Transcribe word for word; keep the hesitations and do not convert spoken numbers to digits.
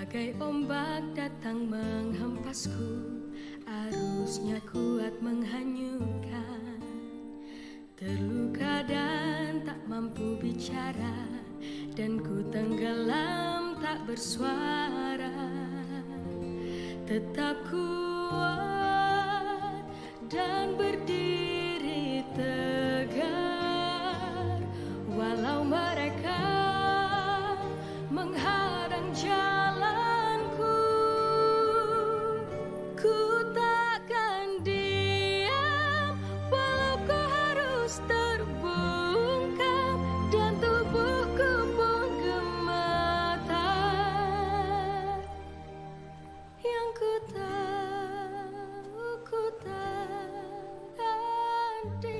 Bagai ombak datang menghempasku, arusnya kuat menghanyutkan. Terluka dan tak mampu bicara, dan ku tenggelam tak bersuara. Tetap kuat dan berdiri tegar, walau mereka menghadang jalanku. Ku takkan diam walau ku harus terbungkam, dan tubuhku pun gemetar. Yang ku tahu ku takkan diam.